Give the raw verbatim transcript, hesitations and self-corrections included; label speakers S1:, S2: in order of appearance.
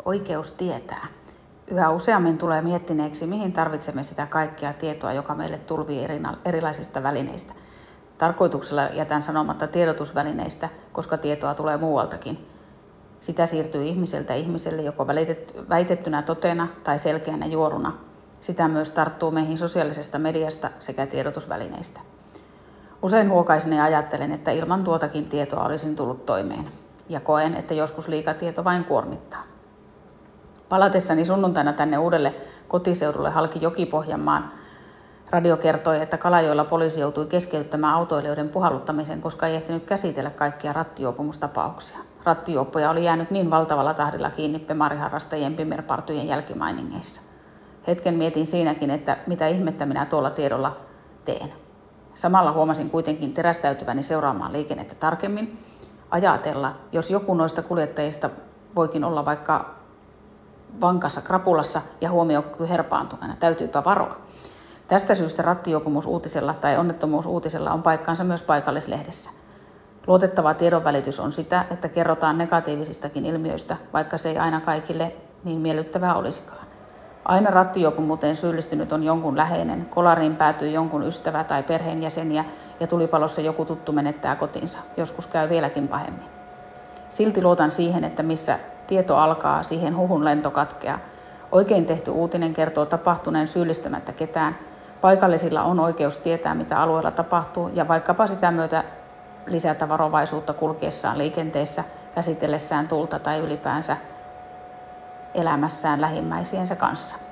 S1: Oikeus tietää. Yhä useammin tulee miettineeksi, mihin tarvitsemme sitä kaikkea tietoa, joka meille tulvii erilaisista välineistä. Tarkoituksella jätän sanomatta tiedotusvälineistä, koska tietoa tulee muualtakin. Sitä siirtyy ihmiseltä ihmiselle joko väitettynä totena tai selkeänä juoruna. Sitä myös tarttuu meihin sosiaalisesta mediasta sekä tiedotusvälineistä. Usein huokaisen ja ajattelen, että ilman tuotakin tietoa olisin tullut toimeen. Ja koen, että joskus liikatieto vain kuormittaa. Palatessani sunnuntaina tänne uudelle kotiseudulle halki Joki-Pohjanmaan radio kertoi, että Kalajoella poliisi joutui keskeyttämään autoilijoiden puhalluttamisen, koska ei ehtinyt käsitellä kaikkia rattijuopumustapauksia. Rattijuoppoja oli jäänyt niin valtavalla tahdilla kiinni pemariharrastajien pimerpartujen jälkimainingeissa. Hetken mietin siinäkin, että mitä ihmettä minä tuolla tiedolla teen. Samalla huomasin kuitenkin terästäytyväni seuraamaan liikennettä tarkemmin. Ajatella, jos joku noista kuljettajista voikin olla vaikka vankassa krapulassa ja huomiokyky herpaantuneena, täytyypä varoa. Tästä syystä rattijuopumusuutisella tai onnettomuusuutisella on paikkansa myös paikallislehdessä. Luotettava tiedonvälitys on sitä, että kerrotaan negatiivisistakin ilmiöistä, vaikka se ei aina kaikille niin miellyttävää olisikaan. Aina rattijuopumuuteen syyllistynyt on jonkun läheinen, kolariin päätyy jonkun ystävä tai perheenjäseniä ja tulipalossa joku tuttu menettää kotinsa. Joskus käy vieläkin pahemmin. Silti luotan siihen, että missä tieto alkaa, siihen huhun lento katkeaa. Oikein tehty uutinen kertoo tapahtuneen syyllistämättä ketään. Paikallisilla on oikeus tietää, mitä alueella tapahtuu ja vaikkapa sitä myötä lisätä varovaisuutta kulkiessaan liikenteessä, käsitellessään tulta tai ylipäänsä elämässään lähimmäisiensä kanssa.